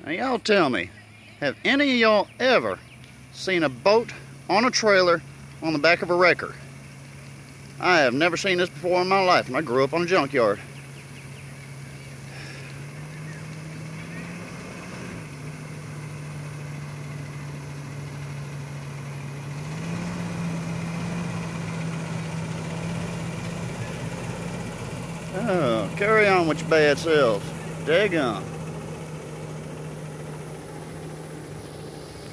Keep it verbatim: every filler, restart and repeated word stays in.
Now y'all tell me, have any of y'all ever seen a boat on a trailer on the back of a wrecker? I have never seen this before in my life, and I grew up on a junkyard. Oh, carry on with your bad selves. Daggone.